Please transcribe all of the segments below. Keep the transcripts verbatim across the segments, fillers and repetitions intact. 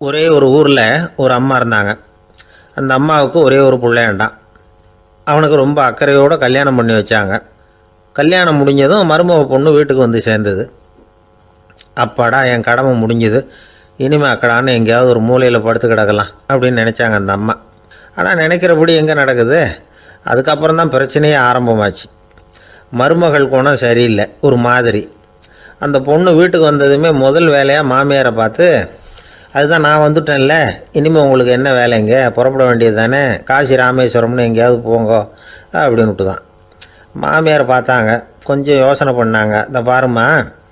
ஒரே ஒரு ஊரில் ஒரு அம்மா இருந்தாங்க. அந்த அம்மாவுக்கு ஒரே ஒரு பிள்ளையாண்டான். அவனுக்கு ரொம்ப அக்கறையோடு கல்யாணம் பண்ணி வச்சாங்க. கல்யாணம் முடிஞ்சதும் மருமக பொண்ணு வீட்டுக்கு வந்து சேர்ந்தது. அப்பாடா, என் கடமை முடிஞ்சது, இனிமேல் அக்கடான்னு எங்கேயாவது ஒரு மூலையில் படுத்து கிடக்கலாம் அப்படின்னு நினச்சாங்க அந்த அம்மா. ஆனால் நினைக்கிறபடி எங்கே நடக்குது? அதுக்கப்புறம் தான் பிரச்சனையே ஆரம்பமாச்சு. மருமகள் குணம் சரியில்லை, ஒரு மாதிரி. அந்த பொண்ணு வீட்டுக்கு வந்ததுமே முதல் வேலையாக மாமியாரை பார்த்து, அதுதான் நான் வந்துட்டேன்ல, இனிமேல் உங்களுக்கு என்ன வேலைங்க, புறப்பட வேண்டியது தானே, காசி ராமேஸ்வரம்னு எங்கேயாவது போங்கோ அப்படின்னுட்டு தான். மாமியார் பார்த்தாங்க, கொஞ்சம் யோசனை பண்ணாங்க. இந்த பாருமா,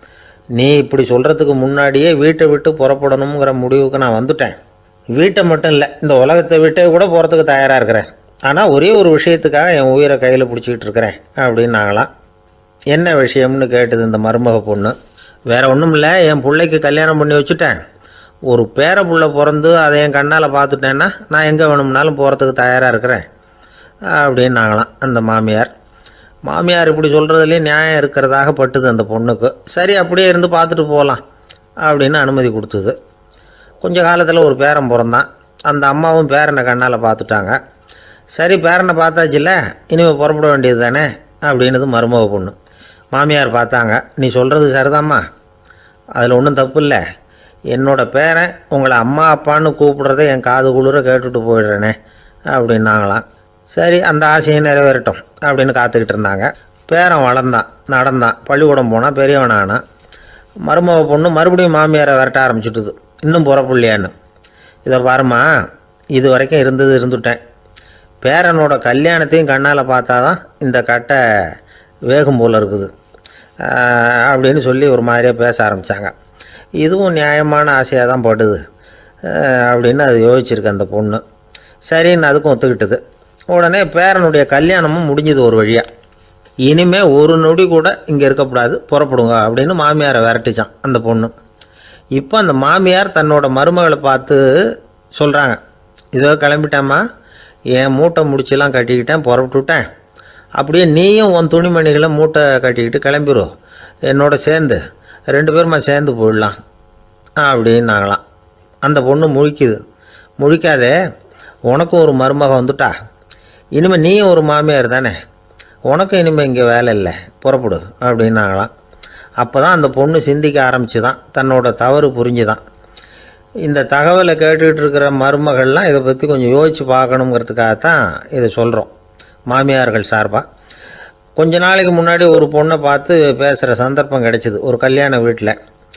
நீ இப்படி சொல்கிறதுக்கு முன்னாடியே வீட்டை விட்டு புறப்படணுங்கிற முடிவுக்கு நான் வந்துட்டேன். வீட்டை மட்டும் இல்லை, இந்த உலகத்தை விட்டே கூட போகிறதுக்கு தயாராக இருக்கிறேன். ஆனால் ஒரே ஒரு விஷயத்துக்காக என் உயிரை கையில் பிடிச்சிக்கிட்டு இருக்கிறேன் அப்படின்னாங்களாம். என்ன விஷயம்னு கேட்டது இந்த மருமக பொண்ணு. வேறு ஒன்றும் இல்லை, என் பிள்ளைக்கு கல்யாணம் பண்ணி வச்சுட்டேன். ஒரு பேர புள்ள பிறந்து அதை என் கண்ணால் பார்த்துட்டேன்னா நான் எங்கே வேணும்னாலும் போகிறதுக்கு தயாராக இருக்கிறேன் அப்படின்னாங்களாம் அந்த மாமியார். மாமியார் இப்படி சொல்கிறதுலேயும் நியாயம் இருக்கிறதாக பட்டுது அந்த பொண்ணுக்கு. சரி, அப்படியே இருந்து பார்த்துட்டு போகலாம் அப்படின்னு அனுமதி கொடுத்தது. கொஞ்ச காலத்தில் ஒரு பேரன் பிறந்தான். அந்த அம்மாவும் பேரனை கண்ணால் பார்த்துட்டாங்க. சரி, பேரனை பார்த்தாச்சுல்ல, இனிமேல் புறப்பட வேண்டியது தானே அப்படின்னது மருமக பொண்ணு. மாமியார் பார்த்தாங்க, நீ சொல்கிறது சரிதாம்மா, அதில் ஒன்றும் தப்பு இல்லை. என்னோட பேரன் உங்களை அம்மா அப்பான்னு கூப்பிட்றதை என் காது குளிர கேட்டுட்டு போயிடுறேனே அப்படின்னாங்களாம். சரி, அந்த ஆசையை நிறைவேறட்டும் அப்படின்னு காத்துக்கிட்டு இருந்தாங்க. பேரன் வளர்ந்தான், நடந்தான், பள்ளிக்கூடம் போனால் பெரியவனானான். மருமக பொண்ணு மறுபடியும் மாமியாரை விரட்ட ஆரம்பிச்சுட்டுது, இன்னும் புறப்புள்ளையான்னு. இதை பாருமா, இது வரைக்கும் இருந்தது இருந்துட்டேன். பேரனோட கல்யாணத்தையும் கண்ணால் பார்த்தா தான் இந்த கட்டை வேகும் போல் இருக்குது அப்படின்னு சொல்லி ஒரு மாதிரியாக பேச ஆரம்பித்தாங்க. இதுவும் நியாயமான ஆசையாக தான் படுது அப்படின்னு அது யோசிச்சிருக்கு அந்த பொண்ணு. சரின்னு அதுக்கும் ஒத்துக்கிட்டது. உடனே பேரனுடைய கல்யாணமும் முடிஞ்சது ஒரு வழியாக. இனிமேல் ஒரு நொடி கூட இங்கே இருக்கக்கூடாது, புறப்படுங்க அப்படின்னு மாமியாரை விரட்டிச்சான் அந்த பொண்ணு. இப்போ அந்த மாமியார் தன்னோட மருமகளை பார்த்து சொல்கிறாங்க, இதோ கிளம்பிட்டேம்மா, என் மூட்டை முடிச்செல்லாம் கட்டிக்கிட்டேன், புறப்பட்டுவிட்டேன். அப்படியே நீயும் உன் துணிமணிகளை மூட்டை கட்டிக்கிட்டு கிளம்பிடும், என்னோட சேர்ந்து ரெண்டு பேருமா சேர்ந்து போயிடலாம் அப்படின்னாங்களாம். அந்த பொண்ணு முழிக்குது. முழிக்காதே, உனக்கும் ஒரு மருமக வந்துட்டா, இனிமேல் நீயும் ஒரு மாமியார் தானே, உனக்கும் இனிமேல் இங்கே வேலை இல்லை, புறப்படு அப்படின்னாங்களாம். அப்போ தான் அந்த பொண்ணு சிந்திக்க ஆரம்பிச்சு தான், தன்னோட தவறு புரிஞ்சுதான். இந்த தகவலை கேட்டுக்கிட்டு இருக்கிற மருமகள்லாம் இதை பற்றி கொஞ்சம் யோசித்து பார்க்கணுங்கிறதுக்காகத்தான் இதை சொல்கிறோம் மாமியார்கள் சார்பாக. கொஞ்ச நாளைக்கு முன்னாடி ஒரு பொண்ணை பார்த்து பேசுகிற சந்தர்ப்பம் கிடைச்சிது ஒரு கல்யாண வீட்டில்.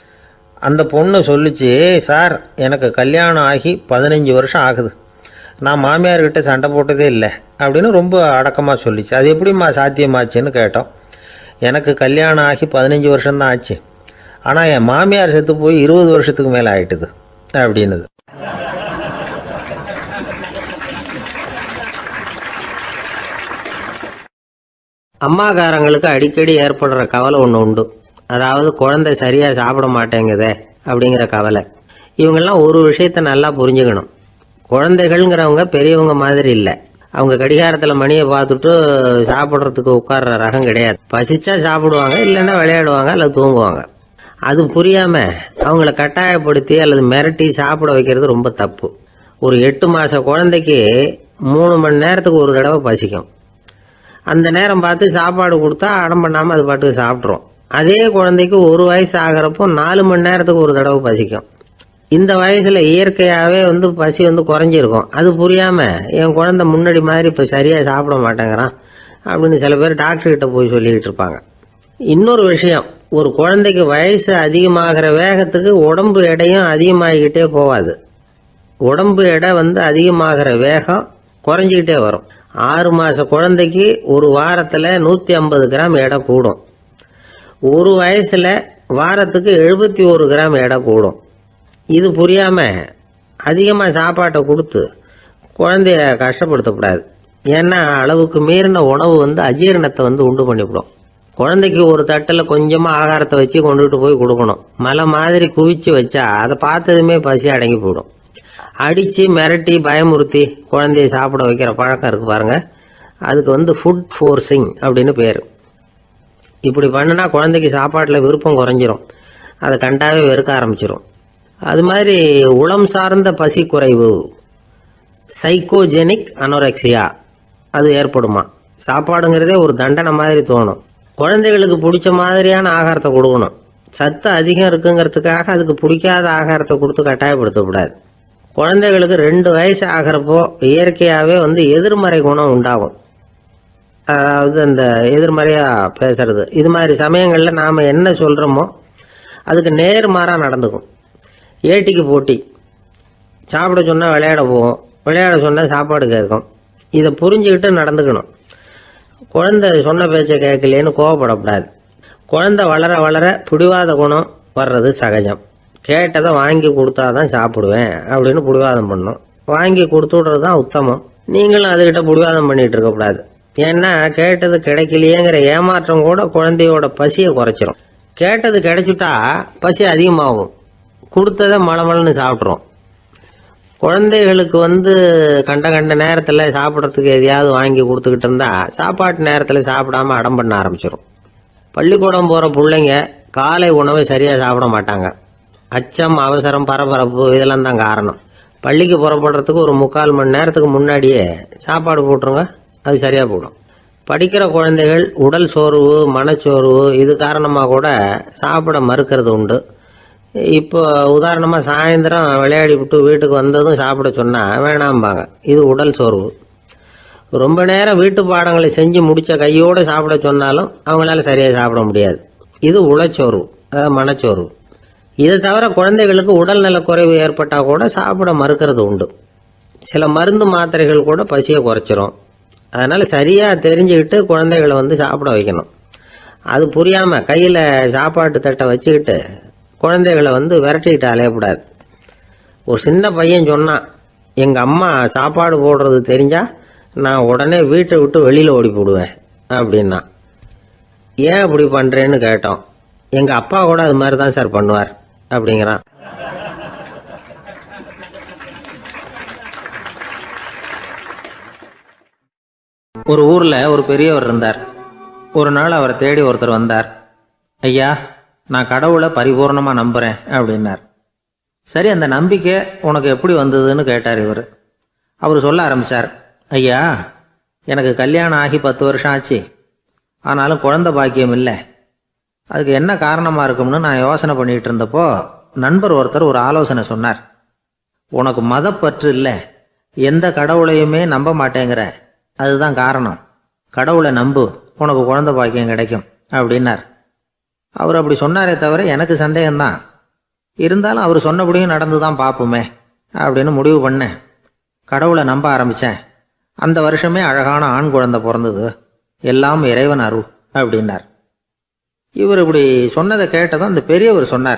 அந்த பொண்ணு சொல்லிச்சு, சார் எனக்கு கல்யாணம் ஆகி பதினஞ்சு வருஷம் ஆகுது, நான் மாமியார்கிட்ட சண்டை போட்டதே இல்லை அப்படின்னு ரொம்ப அடக்கமாக சொல்லிச்சு. அது எப்படிம்மா சாத்தியமாச்சுன்னு கேட்டோம். எனக்கு கல்யாணம் ஆகி பதினஞ்சு வருஷம்தான் ஆச்சு, ஆனால் என் மாமியார் செத்து போய் இருபது வருஷத்துக்கு மேலே ஆகிட்டுது அப்படின்னுது. அம்மாக்காரங்களுக்கு அடிக்கடி ஏற்படுற கவலை ஒன்று உண்டு. அதாவது குழந்தை சரியாக சாப்பிட மாட்டேங்குதே அப்படிங்கிற கவலை. இவங்கெல்லாம் ஒரு விஷயத்த நல்லா புரிஞ்சுக்கணும். குழந்தைகள்ங்கிறவங்க பெரியவங்க மாதிரி இல்லை. அவங்க கடிகாரத்தில் மணியை பார்த்துட்டு சாப்பிட்றதுக்கு உட்கார்ற ரகம் கிடையாது. பசிச்சா சாப்பிடுவாங்க, இல்லைன்னா விளையாடுவாங்க அல்லது தூங்குவாங்க. அது புரியாமல் அவங்கள கட்டாயப்படுத்தி அல்லது மிரட்டி சாப்பிட வைக்கிறது ரொம்ப தப்பு. ஒரு எட்டு மாத குழந்தைக்கு மூணு மணி நேரத்துக்கு ஒரு தடவை பசிக்கும். அந்த நேரம் பார்த்து சாப்பாடு கொடுத்தா அடம் பண்ணாமல் அது பாட்டுக்கு சாப்பிட்றோம். அதே குழந்தைக்கு ஒரு வயசு ஆகிறப்போ நாலு மணி நேரத்துக்கு ஒரு தடவை பசிக்கும். இந்த வயசில் இயற்கையாகவே வந்து பசி வந்து குறைஞ்சிருக்கும். அது புரியாமல் என் குழந்தை முன்னாடி மாதிரி இப்போ சரியாக சாப்பிட மாட்டேங்கிறான் அப்படின்னு சில பேர் டாக்டர்கிட்ட போய் சொல்லிக்கிட்டு இருப்பாங்க. இன்னொரு விஷயம், ஒரு குழந்தைக்கு வயசு அதிகமாகிற வேகத்துக்கு உடம்பு எடையும் அதிகமாகிக்கிட்டே போகாது. உடம்பு எடை வந்து அதிகமாகிற வேகம் குறைஞ்சிக்கிட்டே வரும். ஆறு மாத குழந்தைக்கு ஒரு வாரத்தில் நூற்றி ஐம்பது கிராம் எடை கூடும். ஒரு வயசில் வாரத்துக்கு எழுபத்தி ஒரு கிராம் எடை கூடும். இது புரியாமல் அதிகமாக சாப்பாட்டை கொடுத்து குழந்தைய கஷ்டப்படுத்தக்கூடாது. ஏன்னா அளவுக்கு மீறின உணவு வந்து அஜீரணத்தை வந்து உண்டு பண்ணிவிடும். குழந்தைக்கு ஒரு தட்டில் கொஞ்சமாக ஆகாரத்தை வச்சு கொண்டுகிட்டு போய் கொடுக்கணும். மலை மாதிரி குவிச்சு வச்சா அதை பார்த்ததுமே பசி அடங்கி போயிடும். அடித்து மிரட்டி பயமுறுத்தி குழந்தைய சாப்பிட வைக்கிற பழக்கம் இருக்குது பாருங்கள், அதுக்கு வந்து ஃபுட் ஃபோர்ஸிங் அப்படின்னு பேர். இப்படி பண்ணுனா குழந்தைக்கு சாப்பாட்டில் விருப்பம் குறைஞ்சிரும், அதை கண்டாவே வெறுக்க ஆரம்பிச்சிடும். அது மாதிரி உளம் சார்ந்த பசி குறைவு, சைக்கோஜெனிக் அனோரெக்சியா, அது ஏற்படுமா. சாப்பாடுங்கிறதே ஒரு தண்டனை மாதிரி தோணும். குழந்தைகளுக்கு பிடிச்ச மாதிரியான ஆகாரத்தை கொடுக்கணும். சத்து அதிகம் இருக்குங்கிறதுக்காக அதுக்கு பிடிக்காத ஆகாரத்தை கொடுத்து கட்டாயப்படுத்தக்கூடாது. குழந்தைகளுக்கு ரெண்டு வயசு ஆகிறப்போ இயற்கையாகவே வந்து எதிர்மறை குணம் உண்டாகும். அதாவது அந்த எதிர்மறையாக பேசுறது, இது மாதிரி சமயங்களில் நாம் என்ன சொல்கிறோமோ அதுக்கு நேர்மாறாக நடந்துக்கும். ஏட்டிக்கு போட்டி, சாப்பிட சொன்னால் விளையாட போகும், விளையாட சொன்னால் சாப்பாடு கேட்கும். இதை புரிஞ்சுக்கிட்டு நடந்துக்கணும். குழந்தை சொன்ன பேச்சை கேட்கலேன்னு கோவப்படக்கூடாது. குழந்தை வளர வளர பிடிவாத குணம் வர்றது சகஜம். கேட்டதை வாங்கி கொடுத்தா தான் சாப்பிடுவேன் அப்படின்னு பிடிவாதம் பண்ணணும். வாங்கி கொடுத்து விடுறது தான் உத்தமம். நீங்களும் அதுக்கிட்ட பிடிவாதம் பண்ணிகிட்டு இருக்கக்கூடாது. ஏன்னா கேட்டது கிடைக்கலையேங்கிற ஏமாற்றம் கூட குழந்தையோட பசியை குறைச்சிரும். கேட்டது கிடைச்சிட்டா பசி அதிகமாகும், கொடுத்ததை மளமளன்னு சாப்பிட்றோம். குழந்தைகளுக்கு வந்து கண்ட கண்ட நேரத்தில் சாப்பிட்றதுக்கு எதையாவது வாங்கி கொடுத்துக்கிட்டு இருந்தால் சாப்பாட்டு நேரத்தில் சாப்பிடாம அடம் பண்ண ஆரம்பிச்சிடும். பள்ளிக்கூடம் போகிற பிள்ளைங்க காலை உணவை சரியாக சாப்பிட மாட்டாங்க. அச்சம், அவசரம், பரபரப்பு இதெல்லாம் தான் காரணம். பள்ளிக்கு புறப்படுறதுக்கு ஒரு முக்கால் மணி நேரத்துக்கு முன்னாடியே சாப்பாடு போட்டுருங்க, அது சரியாக போடும். படிக்கிற குழந்தைகள் உடல் சோர்வு, மனச்சோர்வு இது காரணமாக கூட சாப்பிட மறுக்கிறது உண்டு. இப்போ உதாரணமாக சாயந்தரம் விளையாடி விட்டு வீட்டுக்கு வந்ததும் சாப்பிட சொன்னால் வேணாம்பாங்க. இது உடல் சோர்வு. ரொம்ப நேரம் வீட்டு பாடங்களை செஞ்சு முடித்த கையோடு சாப்பிட சொன்னாலும் அவங்களால சரியாக சாப்பிட முடியாது. இது உளச்சோர்வு, அதாவது மனச்சோர்வு. இதை தவிர குழந்தைகளுக்கு உடல்நல குறைவு ஏற்பட்டால் கூட சாப்பிட மறுக்கிறது உண்டு. சில மருந்து மாத்திரைகள் கூட பசியை குறைச்சிரும். அதனால் சரியாக தெரிஞ்சுக்கிட்டு குழந்தைகளை வந்து சாப்பிட வைக்கணும். அது புரியாமல் கையில் சாப்பாட்டு தட்டை வச்சுக்கிட்டு குழந்தைகளை வந்து விரட்டிக்கிட்டு அலையக்கூடாது. ஒரு சின்ன பையன் சொன்னான், எங்கள் அம்மா சாப்பாடு போடுறது தெரிஞ்சால் நான் உடனே வீட்டை விட்டு வெளியில் ஓடி போடுவேன் அப்படின்னா. ஏன் அப்படி பண்ணுறேன்னு கேட்டோம். எங்கள் அப்பா கூட அது மாதிரி தான் சார் பண்ணுவார் அப்படிங்கிறான். ஒரு ஊரில் ஒரு பெரியவர் இருந்தார். ஒரு நாள் அவரை தேடி ஒருத்தர் வந்தார். ஐயா, நான் கடவுளை பரிபூர்ணமாக நம்புகிறேன் அப்படின்னார். சரி, அந்த நம்பிக்கை உனக்கு எப்படி வந்ததுன்னு கேட்டார் இவர். அவர் சொல்ல ஆரம்பித்தார். ஐயா, எனக்கு கல்யாணம் ஆகி பத்து வருஷம் ஆச்சு, ஆனாலும் குழந்தை பாக்கியம் இல்லை. அதுக்கு என்ன காரணமாக இருக்கும்னு நான் யோசனை பண்ணிகிட்டு இருந்தப்போ நண்பர் ஒருத்தர் ஒரு ஆலோசனை சொன்னார். உனக்கு மதப்பற்று இல்லை, எந்த கடவுளையுமே நம்ப மாட்டேங்கிற, அதுதான் காரணம். கடவுளை நம்பு, உனக்கு குழந்தை பாக்கியம் கிடைக்கும் அப்படின்னார். அவர் அப்படி சொன்னாரே தவிர எனக்கு சந்தேகம்தான். இருந்தாலும் அவர் சொன்னபடியும் நடந்து தான் பார்ப்போமே அப்படின்னு முடிவு பண்ணேன். கடவுளை நம்ப ஆரம்பித்தேன். அந்த வருஷமே அழகான ஆண் குழந்தை பிறந்தது. எல்லாம் இறைவன் அருள் அப்படின்னார். இவர் இப்படி சொன்னதை கேட்டதும் அந்த பெரியவர் சொன்னார்,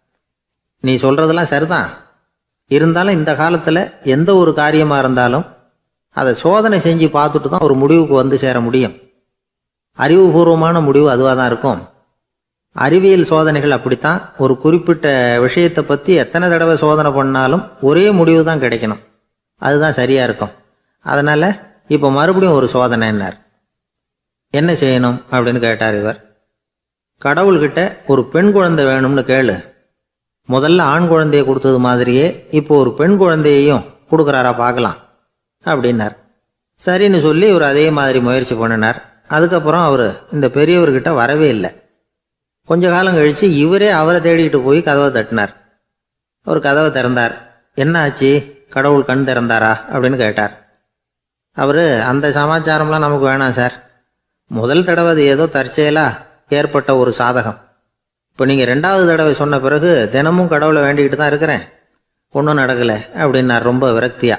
நீ சொல்கிறதெல்லாம் சரிதான், இருந்தாலும் இந்த காலத்தில் எந்த ஒரு காரியமாக இருந்தாலும் அதை சோதனை செஞ்சு பார்த்துட்டு தான் ஒரு முடிவுக்கு வந்து சேர முடியும். அறிவுபூர்வமான முடிவு அதுவாக தான் இருக்கும். அறிவியல் சோதனைகள் அப்படித்தான். ஒரு குறிப்பிட்ட விஷயத்தை பற்றி எத்தனை தடவை சோதனை பண்ணாலும் ஒரே முடிவு தான் கிடைக்கணும், அதுதான் சரியாக இருக்கும். அதனால் இப்போ மறுபடியும் ஒரு சோதனைன்னார். என்ன செய்யணும் அப்படின்னு கேட்டார் இவர். கடவுள்கிட்ட ஒரு பெண் குழந்தை வேணும்னு கேளு. முதல்ல ஆண் குழந்தையை கொடுத்தது மாதிரியே இப்போ ஒரு பெண் குழந்தையையும் கொடுக்குறாரா பார்க்கலாம் அப்படின்னார். சரின்னு சொல்லி இவர் அதே மாதிரி முயற்சி பண்ணினார். அதுக்கப்புறம் அவர் இந்த பெரியவர்கிட்ட வரவே இல்லை. கொஞ்ச காலம் கழித்து இவரே அவரை தேடிக்கிட்டு போய் கதவை தட்டினார். அவர் கதவை திறந்தார். என்ன ஆச்சு, கடவுள் கண் திறந்தாரா அப்படின்னு கேட்டார். அவர், அந்த சமாச்சாரம்லாம் நமக்கு வேணாம் சார். முதல் தடவை அது ஏதோ தற்செயலாக ஏற்பட்ட ஒரு சாதகம். இப்போ நீங்கள் ரெண்டாவது தடவை சொன்ன பிறகு தினமும் கடவுளை வேண்டிக்கிட்டு தான் இருக்கிறேன், ஒன்றும் நடக்கலை அப்படின்னார் ரொம்ப விரக்தியாக.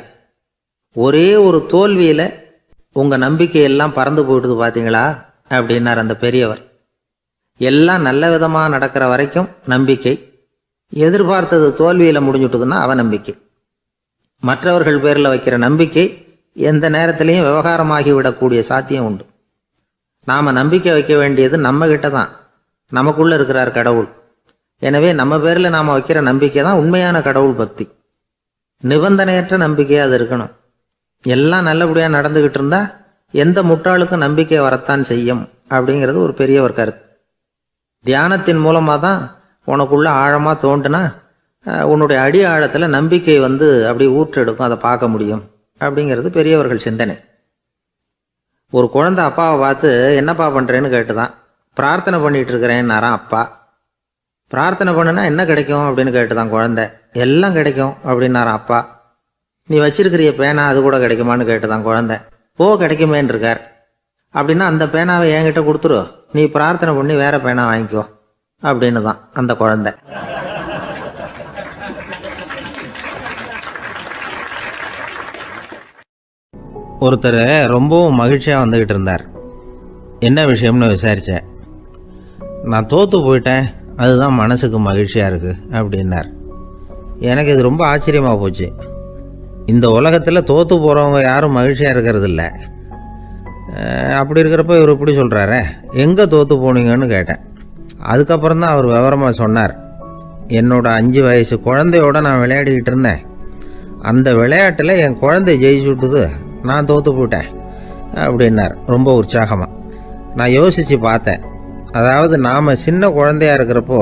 ஒரே ஒரு தோல்வியில் உங்கள் நம்பிக்கையெல்லாம் பறந்து போயிடுது பார்த்தீங்களா அப்படின்னார் அந்த பெரியவர். எல்லாம் நல்ல விதமாக நடக்கிற வரைக்கும் நம்பிக்கை, எதிர்பார்த்தது தோல்வியில் முடிஞ்சுட்டுதுன்னா அவநம்பிக்கை. மற்றவர்கள் பேரில் வைக்கிற நம்பிக்கை எந்த நேரத்திலையும் விவகாரமாகி விடக்கூடிய சாத்தியம் உண்டு. நாம் நம்பிக்கை வைக்க வேண்டியது நம்ம கிட்ட தான், நமக்குள்ளே இருக்கிறார் கடவுள். எனவே நம்ம பேரில் நாம் வைக்கிற நம்பிக்கை தான் உண்மையான கடவுள் பக்தி. நிபந்தனையற்ற நம்பிக்கையாக அது இருக்கணும். எல்லாம் நல்லபடியாக நடந்துக்கிட்டு இருந்தால் எந்த முட்டாளுக்கும் நம்பிக்கை வரத்தான் செய்யும் அப்படிங்கிறது ஒரு பெரியவர் கருத்து. தியானத்தின் மூலமாக தான் உனக்குள்ள ஆழமாக தோண்டுனா உன்னுடைய அடி ஆழத்தில் நம்பிக்கை வந்து அப்படி ஊற்றெடுக்கும், அதை பார்க்க முடியும் அப்படிங்கிறது பெரியவர்கள் சிந்தனை. ஒரு குழந்தை அப்பாவை பார்த்து என்னப்பா பண்ணுறேன்னு கேட்டுதான். பிரார்த்தனை பண்ணிகிட்டு இருக்கிறேன்னாரான் அப்பா. பிரார்த்தனை பண்ணுனா என்ன கிடைக்கும் அப்படின்னு கேட்டுதான் குழந்தை. எல்லாம் கிடைக்கும் அப்படின்னாரான் அப்பா. நீ வச்சிருக்கிறிய பேனா அது கூட கிடைக்குமான்னு கேட்டுதான் குழந்தை. ஓ கிடைக்குமேன்னு இருக்கார். அப்படின்னா அந்த பேனாவை என்கிட்ட கொடுத்துரு, நீ பிரார்த்தனை பண்ணி வேற பேனா வாங்கிக்கோ அப்படின்னு தான் அந்த குழந்தை. ஒருத்தர் ரொம்பவும் மகிழ்ச்சியாக வந்துக்கிட்டு இருந்தார். என்ன விஷயம்னு விசாரித்தேன். நான் தோற்று போயிட்டேன், அதுதான் மனசுக்கு மகிழ்ச்சியாக இருக்குது அப்படின்னார். எனக்கு இது ரொம்ப ஆச்சரியமாக போச்சு. இந்த உலகத்தில் தோற்று போகிறவங்க யாரும் மகிழ்ச்சியாக இருக்கிறது இல்லை. அப்படி இருக்கிறப்ப இவர் இப்படி சொல்கிறாரே, எங்கே தோற்று போனீங்கன்னு கேட்டேன். அதுக்கப்புறம் தான் அவர் விவரமாக சொன்னார். என்னோட அஞ்சு வயசு குழந்தையோட நான் விளையாடிக்கிட்டு இருந்தேன். அந்த விளையாட்டில் என் குழந்தை ஜெயிச்சு விட்டுது, நான் தோற்று போயிட்டேன் அப்படின்னார் ரொம்ப உற்சாகமாக. நான் யோசித்து பார்த்தேன். அதாவது நாம் சின்ன குழந்தையாக இருக்கிறப்போ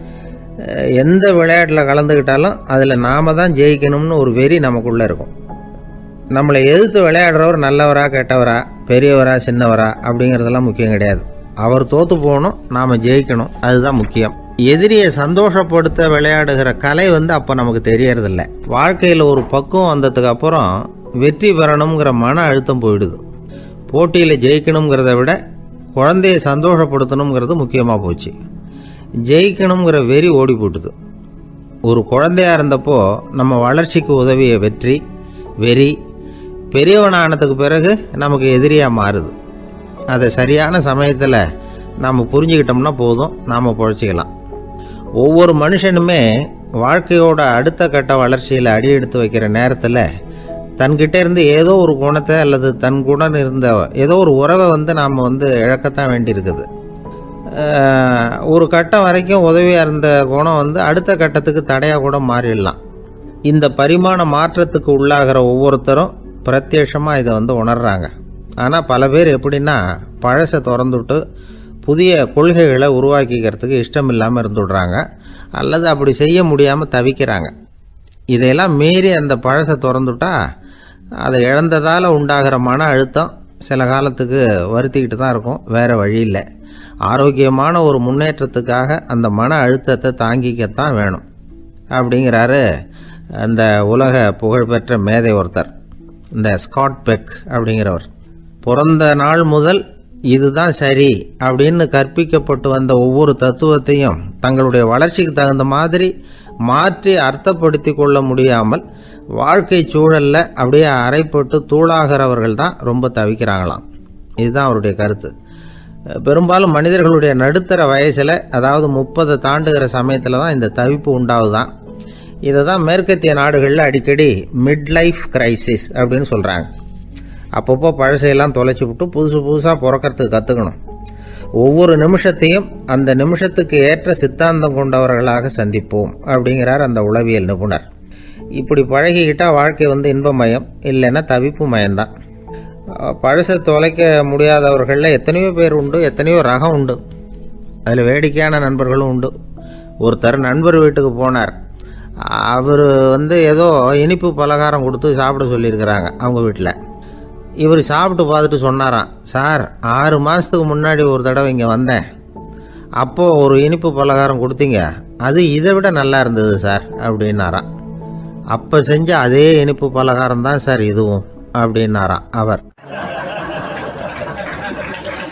எந்த விளையாட்டில் கலந்துக்கிட்டாலும் அதில் நாம் தான் ஜெயிக்கணும்னு ஒரு வெறி நமக்குள்ளே இருக்கும். நம்மளை எதிர்த்து விளையாடுறவர் நல்லவரா கெட்டவரா, பெரியவரா சின்னவரா அப்படிங்கிறதெல்லாம் முக்கியம் கிடையாது. அவர் தோற்று போகணும், நாம் ஜெயிக்கணும், அதுதான் முக்கியம். எதிரியை சந்தோஷப்படுத்த விளையாடுகிற கலை வந்து அப்போ நமக்கு தெரியறதில்ல. வாழ்க்கையில் ஒரு பக்குவம் வந்ததுக்கு அப்புறம் வெற்றி பெறணுங்கிற மன அழுத்தம் போயிடுது. போட்டியில் ஜெயிக்கணுங்கிறத விட குழந்தையை சந்தோஷப்படுத்தணுங்கிறது முக்கியமாக போச்சு. ஜெயிக்கணுங்கிற வெறி ஓடி போட்டுது. ஒரு குழந்தையாக இருந்தப்போ நம்ம வளர்ச்சிக்கு உதவிய வெற்றி வெறி பெரியவனானதுக்கு பிறகு நமக்கு எதிரியாக மாறுது. அதை சரியான சமயத்தில் நாம் புரிஞ்சுக்கிட்டோம்னா போதும், நாம் பொழைச்சிக்கலாம். ஒவ்வொரு மனுஷனுமே வாழ்க்கையோட அடுத்த கட்ட வளர்ச்சியில் அடி எடுத்து வைக்கிற நேரத்தில் தன்கிட்ட இருந்து ஏதோ ஒரு குணத்தை அல்லது தன் குணம் இருந்த ஏதோ ஒரு உறவை வந்து நாம் வந்து இழக்கத்தான் வேண்டியிருக்குது. ஒரு கட்டம் வரைக்கும் உதவியாக இருந்த குணம் வந்து அடுத்த கட்டத்துக்கு தடையாக கூட மாறிடலாம். இந்த பரிமாண மாற்றத்துக்கு உள்ளாகிற ஒவ்வொருத்தரும் பிரத்யட்சமாக இதை வந்து உணர்றாங்க. ஆனால் பல பேர் எப்படின்னா பழசை திறந்துவிட்டு புதிய கொள்கைகளை உருவாக்கிக்கிறதுக்கு இஷ்டம் இல்லாமல் இருந்துடுறாங்க, அல்லது அப்படி செய்ய முடியாமல் தவிக்கிறாங்க. இதையெல்லாம் மீறி அந்த பழசை திறந்துட்டா அதை இழந்ததால் உண்டாகிற மன அழுத்தம் சில காலத்துக்கு வருத்திக்கிட்டு தான் இருக்கும், வேறு வழி இல்லை. ஆரோக்கியமான ஒரு முன்னேற்றத்துக்காக அந்த மன அழுத்தத்தை தாங்கிக்கத்தான் வேணும் அப்படிங்கிறாரு அந்த உலக புகழ்பெற்ற மேதை ஒருத்தர், இந்த ஸ்காட் பெக் அப்படிங்கிறவர். பிறந்த நாள் முதல் இதுதான் சரி அப்படின்னு கற்பிக்கப்பட்டு வந்த ஒவ்வொரு தத்துவத்தையும் தங்களுடைய வளர்ச்சிக்கு தகுந்த மாதிரி மாற்றி அர்த்தப்படுத்தி கொள்ள முடியாமல் வாழ்க்கை சூழலில் அப்படியே அரைப்பட்டு தூளாகிறவர்கள் தான் ரொம்ப தவிக்கிறாங்களாம். இதுதான் அவருடைய கருத்து. பெரும்பாலும் மனிதர்களுடைய நடுத்தர வயசில், அதாவது முப்பதை தாண்டுகிற சமயத்தில் தான் இந்த தவிப்பு உண்டாகுதான். இதை தான் மேற்கத்திய நாடுகளில் அடிக்கடி மிட் லைஃப் கிரைசிஸ் அப்படின்னு சொல்கிறாங்க. அப்பப்போ பழசையெல்லாம் தொலைச்சி விட்டு புதுசு புதுசாக பிறக்கிறதுக்கு கற்றுக்கணும். ஒவ்வொரு நிமிஷத்தையும் அந்த நிமிஷத்துக்கு ஏற்ற சித்தாந்தம் கொண்டவர்களாக சந்திப்போம் அப்படிங்கிறார் அந்த உளவியல் நிபுணர். இப்படி பழகிக்கிட்டால் வாழ்க்கை வந்து இன்பமயம், இல்லைன்னா தவிப்பு மயம்தான். பழசை தொலைக்க முடியாதவர்களில் எத்தனையோ பேர் உண்டு, எத்தனையோ ரகம் உண்டு. அதில் வேடிக்கையான நண்பர்களும் உண்டு. ஒருத்தர் நண்பர் வீட்டுக்கு போனார். அவர் வந்து ஏதோ இனிப்பு பலகாரம் கொடுத்து சாப்பிட சொல்லியிருக்கிறாங்க அவங்க வீட்டில். இவர் சாப்பிட்டு பார்த்துட்டு சொன்னாராம், சார் ஆறு மாதத்துக்கு முன்னாடி ஒரு தடவை இங்கே வந்தேன், அப்போது ஒரு இனிப்பு பலகாரம் கொடுத்தீங்க, அது இதை விட நல்லா இருந்தது சார் அப்படின்னாராம். அப்போ செஞ்ச அதே இனிப்பு பலகாரம் தான் சார் இதுவும் அப்படின்னாராம் அவர்.